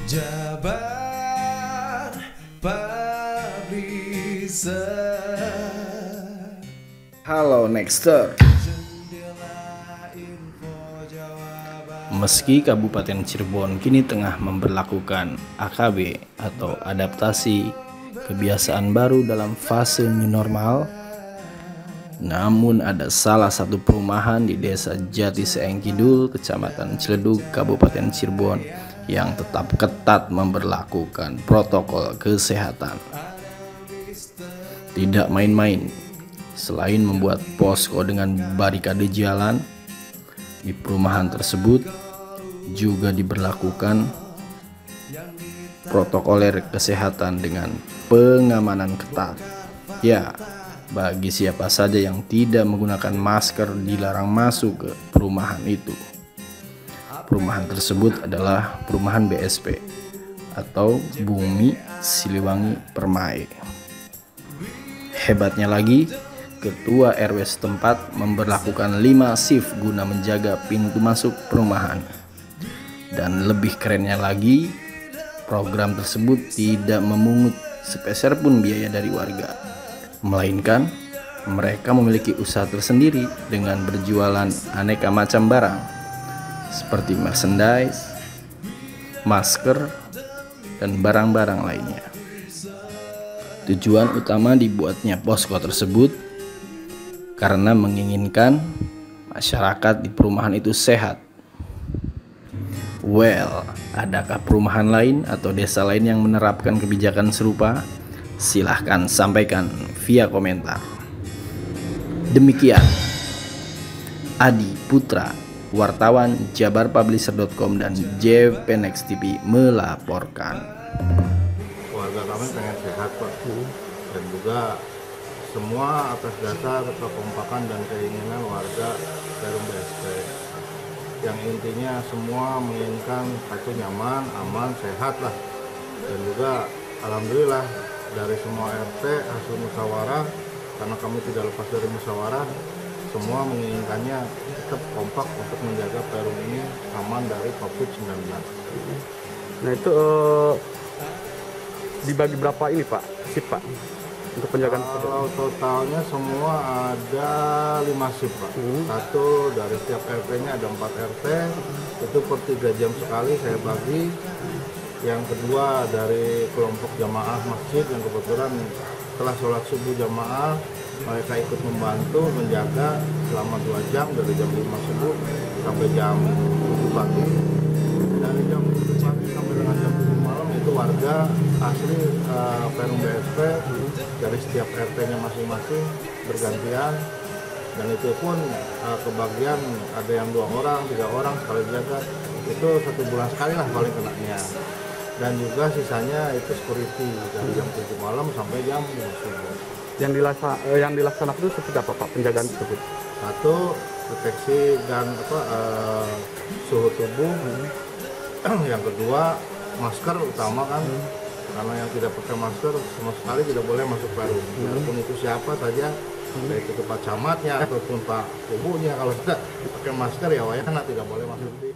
Jabar Publisher. Halo Nexter. Meski Kabupaten Cirebon kini tengah memberlakukan AKB atau adaptasi kebiasaan baru dalam fase new normal, namun ada salah satu perumahan di Desa Jati Seeng Kidul, Kecamatan Ciledug, Kabupaten Cirebon yang tetap ketat memberlakukan protokol kesehatan. Tidak main-main, selain membuat posko dengan barikade jalan, di perumahan tersebut juga diberlakukan protokoler kesehatan dengan pengamanan ketat. Ya, bagi siapa saja yang tidak menggunakan masker dilarang masuk ke perumahan itu. Perumahan tersebut adalah perumahan BSP atau Bumi Siliwangi Permai. Hebatnya lagi, Ketua RW setempat memberlakukan 5 shift guna menjaga pintu masuk perumahan. Dan lebih kerennya lagi, program tersebut tidak memungut sepeser pun biaya dari warga, melainkan mereka memiliki usaha tersendiri dengan berjualan aneka macam barang seperti merchandise, masker, dan barang-barang lainnya. Tujuan utama dibuatnya posko tersebut karena menginginkan masyarakat di perumahan itu sehat. Well, adakah perumahan lain atau desa lain yang menerapkan kebijakan serupa? Silahkan sampaikan via komentar. Demikian Adi Putra, wartawan jabarpublisher.com dan JPNext TV melaporkan. Warga kami pengen sehat Pak, dan juga semua atas dasar kekompakan dan keinginan warga Perum BSP, yang intinya semua menginginkan satu nyaman, aman, sehat lah. Dan juga alhamdulillah dari semua RT hasil musyawarah, karena kami tidak lepas dari musyawarah, semua menginginkannya tetap kompak untuk menjaga Perum ini aman dari COVID-19. Nah itu dibagi berapa ini Pak, shift Pak, untuk penjagaan? Kalau totalnya semua ada 5 shift Pak. Satu dari setiap RT-nya ada 4 RT, itu per 3 jam sekali saya bagi. Yang kedua dari kelompok jamaah masjid yang kebetulan setelah sholat subuh jamaah, mereka ikut membantu menjaga selama 2 jam dari jam 5 subuh sampai jam 7 pagi. Dari jam 7 pagi sampai dengan jam 7 malam itu warga asli Perum BSP dari setiap RT-nya masing-masing bergantian, dan itu pun kebagian ada yang 2 orang, 3 orang sekali jaga, itu 1 bulan sekali lah paling kenanya. Dan juga sisanya itu security dari jam 7 malam sampai jam 5 subuh. Yang dilaksanakan itu seperti apa Pak penjagaan tersebut? Satu, deteksi dan suhu tubuh. Yang kedua, masker utama kan, karena yang tidak pakai masker sama sekali tidak boleh masuk Perum. Walaupun itu siapa saja, baik itu Pak Camatnya ataupun Pak Kubunya, kalau tidak pakai masker ya wayana tidak boleh masuk di